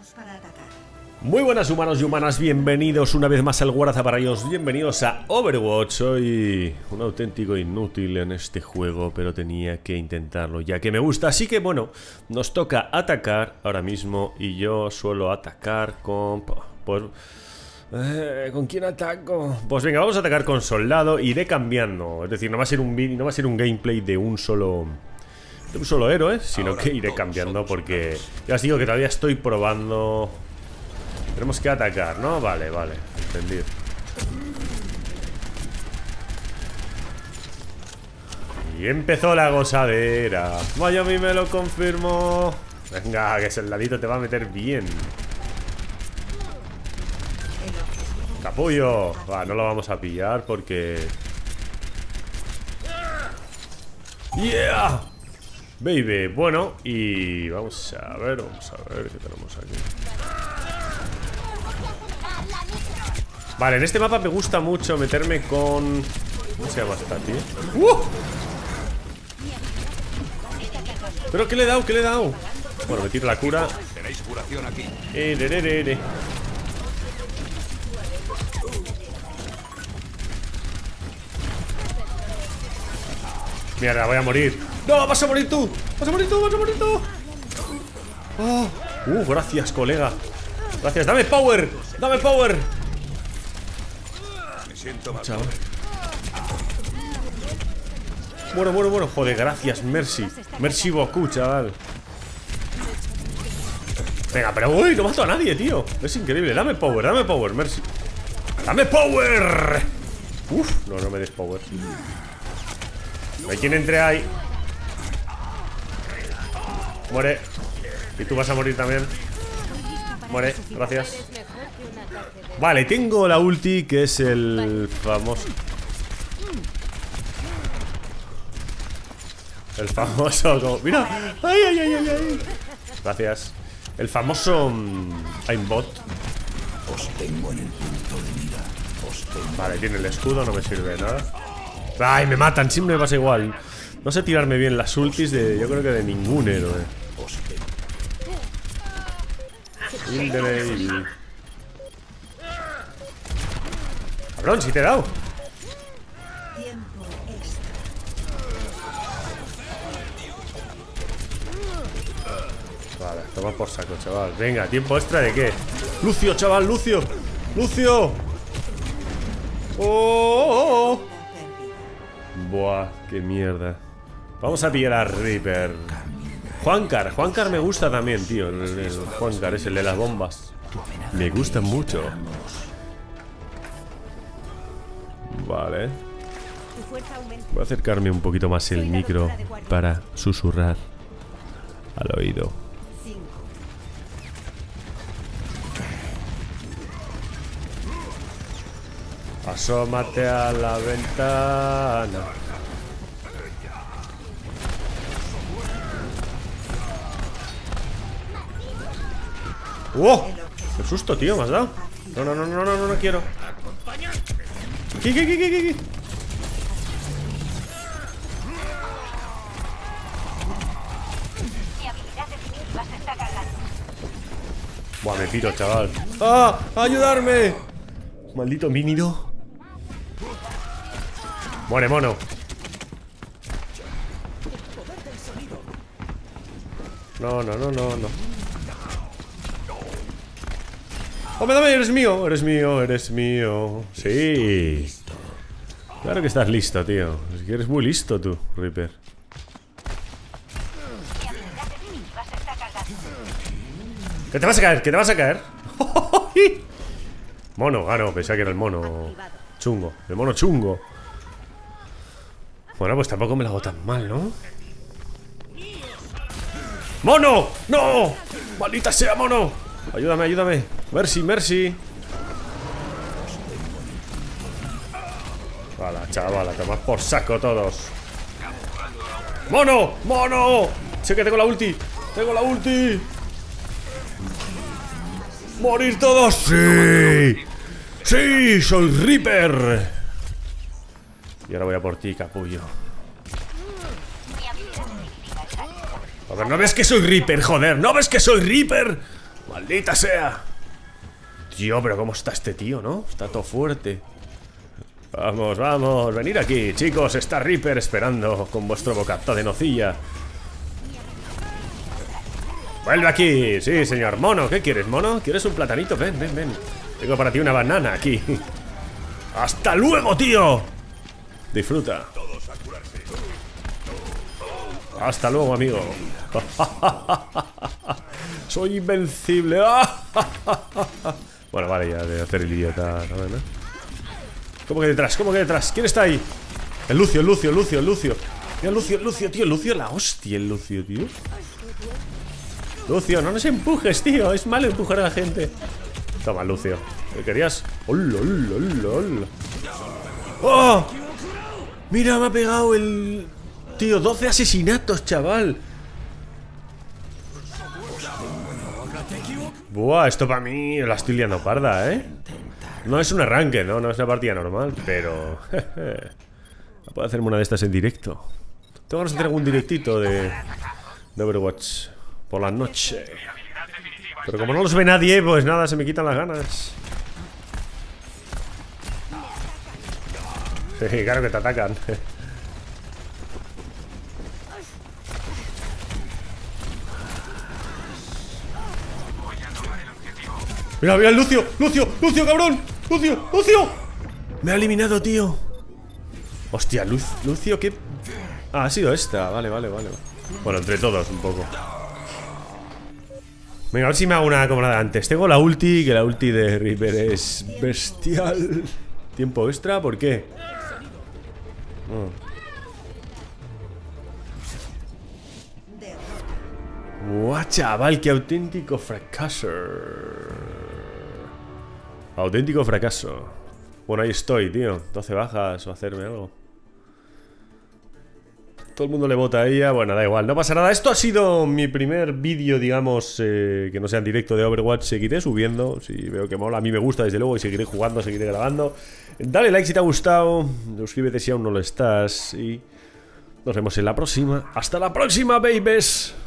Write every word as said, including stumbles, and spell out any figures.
Muy buenas humanos y humanas, bienvenidos una vez más al Guardazaparrayos, bienvenidos a Overwatch. Soy un auténtico inútil en este juego, pero tenía que intentarlo ya que me gusta. Así que bueno, nos toca atacar ahora mismo y yo suelo atacar con... Pues, eh, ¿con quién ataco? Pues venga, vamos a atacar con soldado. Iré cambiando, es decir, no va a ser un vídeo, no va a ser un gameplay de un solo... de un solo héroe, sino ahora que iré cambiando porque ya os digo que todavía estoy probando... Tenemos que atacar, ¿no? Vale, vale, entendido. Y empezó la gozadera. Miami me lo confirmó. Venga, que ese ladito te va a meter bien. Capullo. Va, no lo vamos a pillar porque... ¡Yeah! Baby, bueno, y vamos a ver, vamos a ver qué tenemos aquí. Vale, en este mapa me gusta mucho meterme con... ¿Cómo se llama esta, tío? ¡Uh! ¿Pero qué le he dado? ¿Qué le he dado? Bueno, me tiro la cura. Eh, de, de, de, de. Mierda, voy a morir. ¡No! ¡Vas a morir tú! ¡Vas a morir tú! ¡Vas a morir tú! Oh. ¡Uh! Gracias, colega. Gracias. ¡Dame power! ¡Dame power! Chaval. Bueno, bueno, bueno. Joder, gracias, Mercy. Mercy Boku, chaval. Venga, pero uy, no mato a nadie, tío. Es increíble. Dame power, dame power, Mercy. ¡Dame power! Uf, no, no me des power. No hay quien entre ahí. Muere. Y tú vas a morir también. Muere, gracias. Vale, tengo la ulti, que es el famoso... El famoso... Como... ¡Mira! ¡Ay, ay, ay, ay, ay! Gracias. El famoso... Um, aimbot. Os tengo en el punto de mira. Os tengo... Vale, tiene el escudo, no me sirve de nada. ¡Ay, me matan! Siempre me pasa igual. No sé tirarme bien las ultis de... Yo creo que de ningún héroe. Increíble. Cabrón, si te he dado. Vale, toma por saco, chaval. Venga, ¿tiempo extra de qué? Lucio, chaval, Lucio. Lucio. Oh, oh, oh. Buah, qué mierda. Vamos a pillar a Reaper. Juancar, Juancar me gusta también, tío. El, el Juancar es el de las bombas. Me gusta mucho. Vale. Voy a acercarme un poquito más el micro para susurrar al oído. Asómate a la ventana. ¡Wow! ¡Qué susto, tío! ¿Me has dado? No, no, no, no, no, no, no quiero. ¿Qué, qué, qué, qué, qué? Buah, me piro, chaval. ¡Ah! ¡Ayudarme! Maldito minido. Muere, mono. No, no, no, no, no. ¡Oh, dame! ¡Eres mío! ¡Eres mío! ¡Eres mío! ¡Sí! Claro que estás listo, tío. Es que eres muy listo tú, Reaper. ¡Que te vas a caer! ¡Que te vas a caer! Mono. Ah, no, pensaba que era el mono chungo. El mono chungo. Bueno, pues tampoco me lo hago tan mal, ¿no? ¡Mono! ¡No! ¡Maldita sea, mono! Ayúdame, ayúdame. Mercy, Mercy. Vale, chaval, a tomar por saco todos. ¡Mono! ¡Mono! Sé que tengo la ulti. Tengo la ulti. ¡Morir todos! ¡Sí! ¡Sí! ¡Soy Reaper! Y ahora voy a por ti, capullo. A ver, ¿no ves que soy Reaper, joder? ¿No ves que soy Reaper? ¡Maldita sea! Tío, pero ¿cómo está este tío, no? Está todo fuerte. Vamos, vamos, venid aquí, chicos. Está Reaper esperando con vuestro bocata de nocilla. Vuelve aquí, sí, señor. Mono, ¿qué quieres, mono? ¿Quieres un platanito? Ven, ven, ven. Tengo para ti una banana aquí. ¡Hasta luego, tío! Disfruta. Hasta luego, amigo. Soy invencible. Bueno, vale, ya de hacer el idiota, ¿no? ¿Cómo que detrás? ¿Cómo que detrás? ¿Quién está ahí? El Lucio, el Lucio, el Lucio, el Lucio. Mira, Lucio, el Lucio, tío. El Lucio, la hostia, el Lucio, tío. Lucio, no nos empujes, tío. Es malo empujar a la gente. Toma, Lucio. ¿Qué querías? ¡Hola, hola, hola, hola! ¡Oh! Mira, me ha pegado el... Tío, doce asesinatos, chaval. Buah, esto para mí la estoy liando parda, ¿eh? No es un arranque, ¿no? No es una partida normal, pero... puedo hacerme una de estas en directo. Tengo ganas de hacer algún directito de... de Overwatch por la noche. Pero como no los ve nadie, pues nada, se me quitan las ganas. Sí, claro que te atacan. Mira, mira, Lucio, Lucio, Lucio, cabrón. Lucio, Lucio. Me ha eliminado, tío. Hostia, Luz, Lucio, ¿qué? Ah, ha sido esta, vale, vale, vale. Bueno, entre todos un poco. Venga, a ver si me hago una como la de antes. Tengo la ulti, que la ulti de Reaper es bestial. Tiempo extra, ¿por qué? Oh. Buah, chaval, qué auténtico fracaso. Auténtico fracaso. Bueno, ahí estoy, tío. doce bajas o hacerme algo. Todo el mundo le vota a ella. Bueno, da igual, no pasa nada. Esto ha sido mi primer vídeo, digamos, eh, que no sea en directo de Overwatch. Seguiré subiendo, si veo que mola. A mí me gusta, desde luego, y seguiré jugando, seguiré grabando. Dale like si te ha gustado. Suscríbete si aún no lo estás. Y nos vemos en la próxima. ¡Hasta la próxima, babies!